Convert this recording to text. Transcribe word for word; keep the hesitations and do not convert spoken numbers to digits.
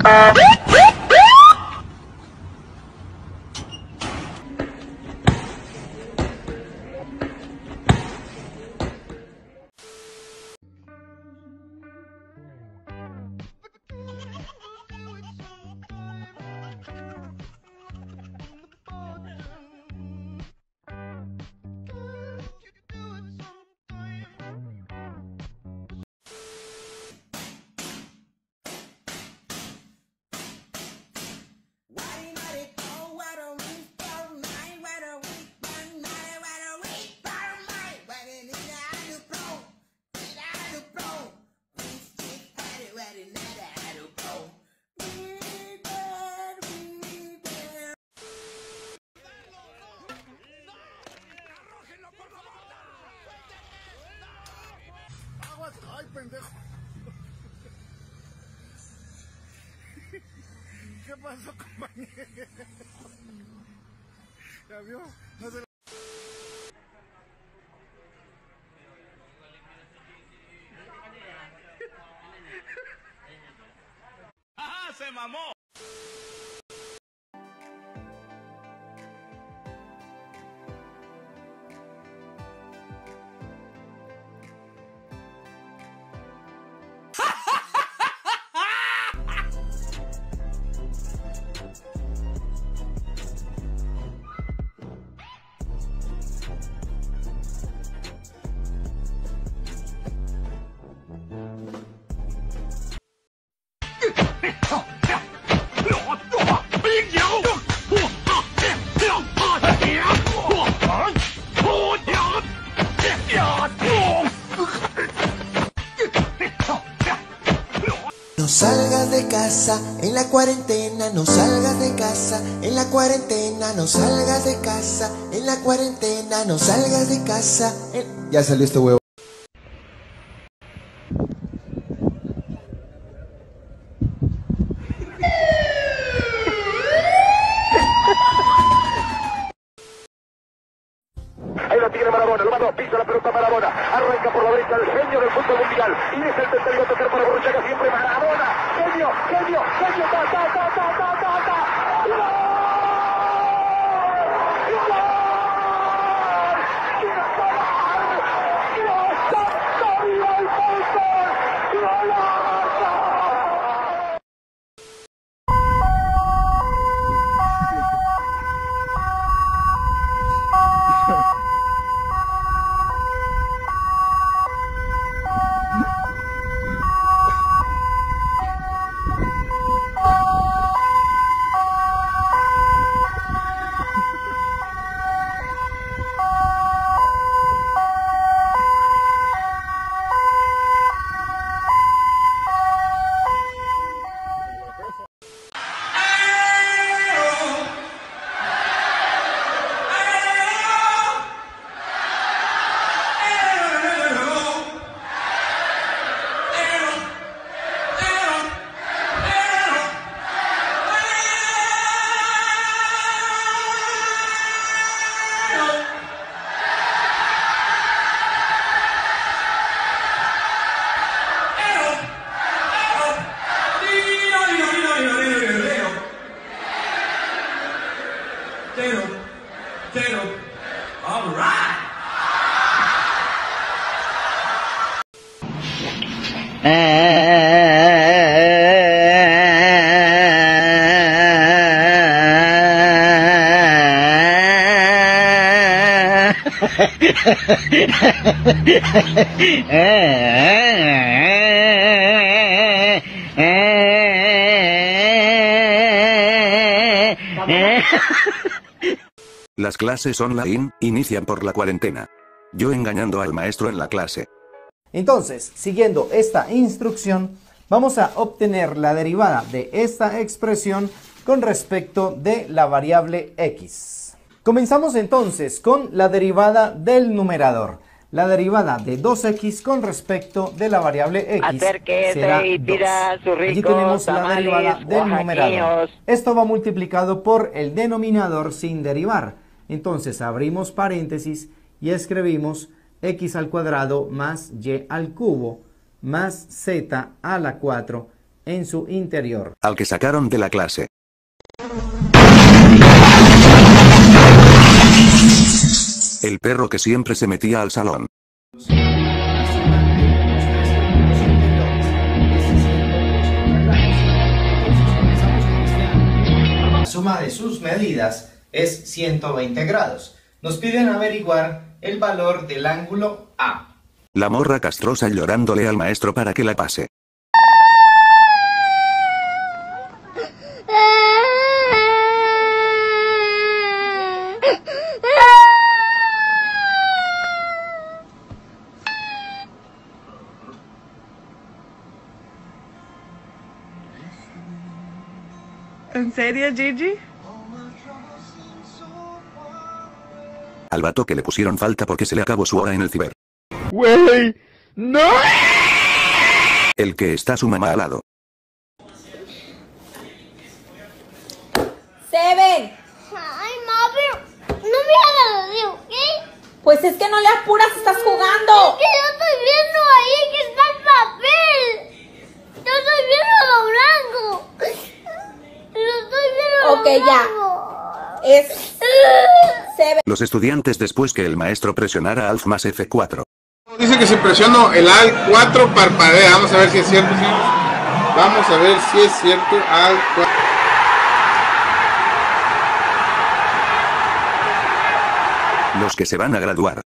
Ay, pendejo. ¿Qué pasó, compañero? ¿Ya vio? No se... ¡Ajá! ¡Se mamó! No salgas de casa en la cuarentena, no salgas de casa en la cuarentena, no salgas de casa en la cuarentena, no salgas de casa en... Ya salió este huevo. Ahí lo tiene Maradona, lo mandó, pisa la pelota Maradona, arranca por la derecha el genio del fútbol mundial, y es el tercero a tocar para Borruchaga siempre Maradona, genio, genio, genio, ta, ta, ta, ta, ta, ta, ta, ¡gol! ¡Gol! ¡Quiero acabar! ¡Quiero acabar el fútbol! ¡Golazo! Cero, cero, all right. Las clases online inician por la cuarentena. Yo engañando al maestro en la clase. Entonces, siguiendo esta instrucción, vamos a obtener la derivada de esta expresión con respecto de la variable x. Comenzamos entonces con la derivada del numerador. La derivada de dos equis con respecto de la variable x Acérquese será y pida dos. sus ricos Allí tenemos la tamales derivada del numerador. oaxaqueños. Esto va multiplicado por el denominador sin derivar. Entonces abrimos paréntesis y escribimos x al cuadrado más y al cubo más z a la cuatro en su interior. Al que sacaron de la clase. El perro que siempre se metía al salón. La suma de sus medidas es ciento veinte grados. Nos piden averiguar el valor del ángulo A. La morra castrosa llorándole al maestro para que la pase. ¿En serio, Gigi? Al vato que le pusieron falta porque se le acabó su hora en el ciber. ¡Wey! ¡No! El que está su mamá al lado. Seven. Ay, ma, pero no me hagas así, ¿ok? Pues es que no le apuras, estás jugando. Es que yo estoy viendo ahí que está el papel. Yo estoy viendo lo blanco. Lo estoy viendo Ok, lo ya. blanco. Es Seven. Los estudiantes después que el maestro presionara Alt más F cuatro. Dice que si presiono el Alt cuatro parpadea. Vamos a ver si es cierto. ¿Sí? Vamos a ver si es cierto. Alt cuatro. Los que se van a graduar.